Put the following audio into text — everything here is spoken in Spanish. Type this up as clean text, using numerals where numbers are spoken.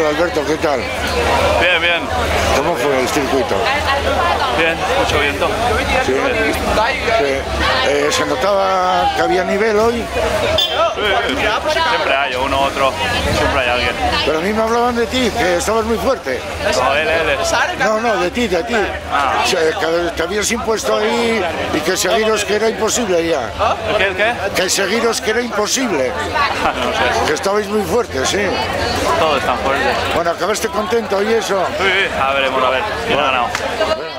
Alberto, ¿qué tal? Bien, bien. ¿Cómo fue el circuito? Bien, mucho viento. Sí. ¿Se notaba que había nivel hoy? Siempre hay uno, otro, siempre hay alguien. Pero a mí me hablaban de ti, que estabas muy fuerte. No, él. No, de ti. O sea, que te habías impuesto ahí y que seguiros que era imposible ya. ¿El qué? Que seguiros que era imposible. No sé. Que estabais muy fuertes, sí. Todos están fuertes. Bueno, ¿acabaste contento y eso? Sí, a veremos, a ver quién ha ganado. Venga.